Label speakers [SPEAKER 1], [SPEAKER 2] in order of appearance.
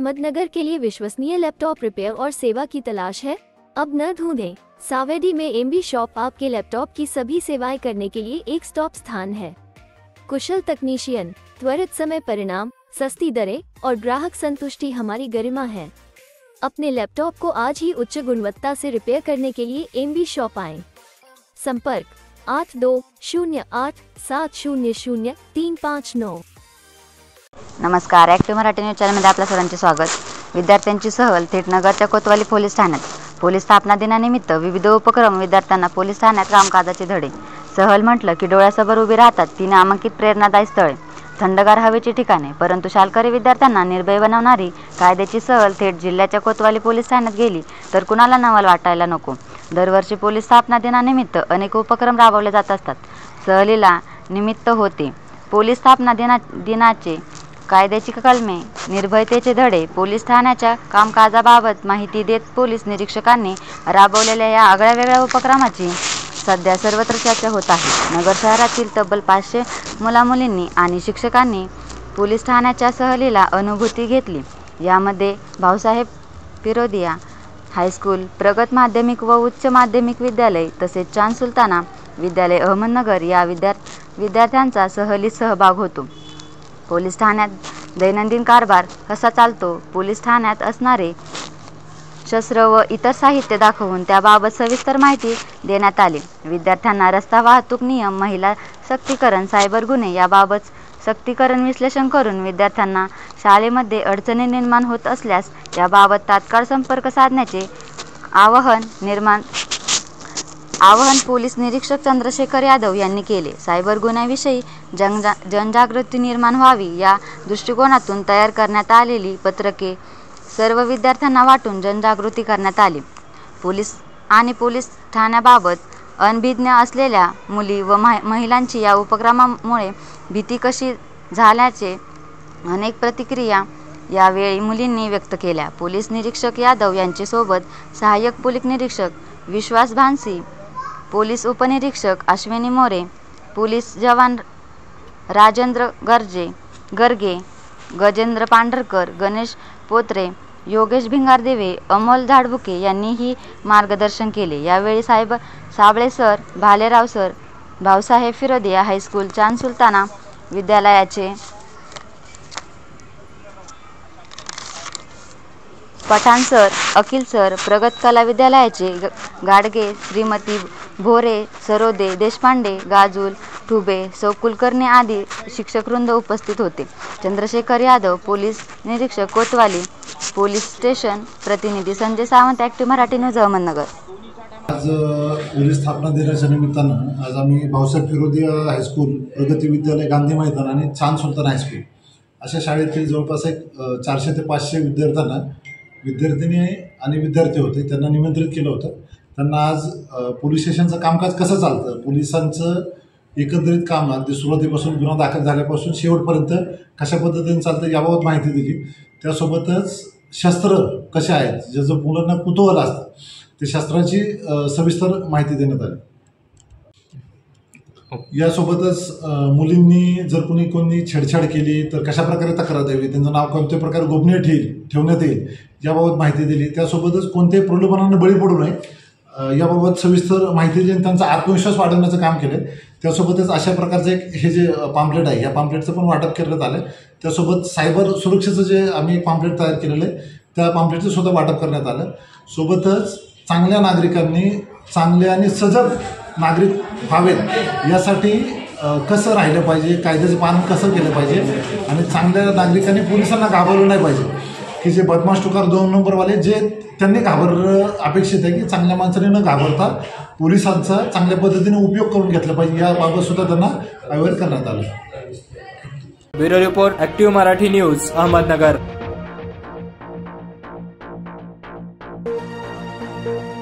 [SPEAKER 1] अहमदनगर के लिए विश्वसनीय laptop repair और सेवा की तलाश है? अब न ढूंढें। सावेडी में एमबी शॉप आपके लैपटॉप की सभी सेवाएं करने के लिए एक स्टॉप स्थान है। कुशल तकनीशियन, त्वरित समय परिणाम, सस्ती दरें और ग्राहक संतुष्टि हमारी गरिमा है। अपने लैपटॉप को आज ही उच्च गुणवत्ता से रिपेयर करने के लिए एमबी शॉप आएं। संपर्क 8208700359।
[SPEAKER 2] नमस्कार, ॲक्टिव्ह मराठी न्यूज चॅनलमध्ये आपल्या सर्वांचे स्वागत। विद्यार्थ्यांची सहल थेट नगरच्या कोतवाली पोलीस ठाण्यात। पोलीस स्थापना दिनानिमित्त विविध उपक्रम, विद्यार्थ्यांना पोलीस ठाण्यात कामकाजाचे धडे। सहल म्हटलं की डोळ्यासमोर उभी राहतात 3 नामांकित प्रेरणादायी स्थळे, थंडगार हवेची ठिकाणे, परंतु शाळकरी विद्यार्थ्यांना निर्भय बनवणारी कायद्याची सहल थेट जिल्ह्याच्या कोतवाली पोलीस ठाण्यात गेली तर कुणाला नवल वाटायला नको। दरवर्षी पोलीस स्थापना दिनानिमित्त अनेक उपक्रम राबवले जात असतात। सहलीला निमित्त होते पोलीस स्थापना दिनाचे कायद्याची कलमे, निर्भयतेचे धडे। पोलीस ठाण्याच्या कामकाजाबाबत माहिती देत पोलीस निरीक्षकांनी राबवलेल्या या आगळ्यावेगळ्या उपक्रमाची सध्या सर्वत्र चर्चा होत आहे। नगर शहरातील तब्बल 500 मुलामुलींनी आणि शिक्षकांनी पोलीस ठाण्याच्या सहलीला अनुभूती घेतली। यामध्ये भाऊसाहेब फिरोदिया हायस्कूल, प्रगत माध्यमिक व उच्च माध्यमिक विद्यालय तसेच चांद सुलताना विद्यालय अहमदनगर या विद्यार्थ्यांचा सहलीत सहभाग होतो। पोलीस ठाण्यात दैनंदिन कारभार कसा चालतो, पोलीस ठाण्यात असणारे शस्त्र व इतर साहित्य दाखवून त्याबाबत सविस्तर माहिती देण्यात आली। विद्यार्थ्यांना रस्ता वाहतूक नियम, महिला सक्तीकरण, सायबर गुन्हे याबाबत सक्तीकरण विश्लेषण करून विद्यार्थ्यांना शाळेमध्ये अडचणी निर्माण होत असल्यास याबाबत तात्काळ संपर्क साधण्याचे आवाहन पोलीस निरीक्षक चंद्रशेखर यादव यांनी केले। सायबर गुन्ह्याविषयी जनजागृती निर्माण व्हावी या दृष्टिकोनातून तयार करण्यात आलेली पत्रके सर्व विद्यार्थ्यांना वाटून जनजागृती करण्यात आली। पोलीस ठाण्याबाबत अनभिज्ञ असलेल्या मुली व महिलांची या उपक्रमामुळे भीती कशी झाल्याचे अनेक प्रतिक्रिया यावेळी मुलींनी व्यक्त केल्या। पोलीस निरीक्षक यादव यांच्यासोबत सहाय्यक पोलीस निरीक्षक विश्वास भानसी, पोलीस उपनिरीक्षक अश्विनी मोरे, पोलीस जवान राजेंद्र गर्गे, गजेंद्र पांढरकर, गणेश पोत्रे, योगेश भिंगारदेवे, अमोल झाडबुके यांनीही मार्गदर्शन केले। यावेळी Sable sir, Bhalerao sir, Bhausaheb Firodia high school, Chand Sultana विद्यालयाचे पठाण सर, अखिल सर, प्रगत कला विद्यालयाचे गाडगे, श्रीमती भोरे, सरोदे, देशपांडे, गाजूल, ठुबे, सौ कुलकर्णी आदी शिक्षकवृंद उपस्थित होते। चंद्रशेखर यादव, पोलीस निरीक्षक कोतवाली पोलीस स्टेशन, प्रतिनिधी संजय सावंत, ॲक्टिव्ह मराठी न्यूज अहमदनगर।
[SPEAKER 3] आज पोलीस स्थापना दिनाच्या निमित्तानं आज आम्ही भाऊसाहेब फिरोदिया हायस्कूल, प्रगती विद्यालय गांधी मैदान आणि चांद सुलतान हायस्कूल अशा शाळेतील जवळपास एक 400 ते 500 विद्यार्थी आणि विद्यार्थी होते, त्यांना निमंत्रित केलं होतं। त्यांना आज पोलीस स्टेशनचं कामकाज कसं चालतं, पोलिसांचं एकंदरीत काम अगदी सुरुवातीपासून गुन्हा दाखल झाल्यापासून शेवटपर्यंत कशा पद्धतीने चालतं याबाबत माहिती दिली। त्यासोबतच शस्त्र कसे आहेत, ज्याचं मुलांना कुतूहल असतं ते शस्त्रांची सविस्तर माहिती देण्यात आली। यासोबतच मुलींनी जर कोणी छेडछाड केली तर कशा प्रकारे तक्रार द्यावी, त्यांचं नाव कोणत्या प्रकारे गोपनीय ठेवण्यात येईल याबाबत माहिती दिली। त्यासोबतच कोणत्याही प्रलोभनाने बळी पडू नये याबाबत सविस्तर माहिती देऊन त्यांचा आत्मविश्वास वाढवण्याचं काम केलं। त्यासोबतच अशा प्रकारचं हे जे पॅम्पलेट आहे, या पॅम्पलेटचं पण वाटप करण्यात आलं। त्यासोबत सायबर सुरक्षेचं जे आम्ही एक पॅम्पलेट तयार केलेलं आहे त्या पॅम्पलेटचं सुद्धा वाटप करण्यात आलं। सोबतच चांगल्या नागरिकांनी चांगले आणि सजग नागरिक व्हावेत यासाठी कसं राहिलं पाहिजे, कायद्याचं पालन कसं केलं पाहिजे आणि चांगल्या नागरिकांनी पोलिसांना घाबरलं नाही पाहिजे, की जे बदमाश टुकार 2 नंबरवाले जे त्यांनी घाबरलं अपेक्षित आहे की चांगल्या माणसाने न घाबरता पोलिसांचा चांगल्या पद्धतीने उपयोग करून घेतला पाहिजे, याबाबत सुद्धा त्यांना अवेअर करण्यात आलं।
[SPEAKER 4] Bureau report, active Marathi news Ahmednagar.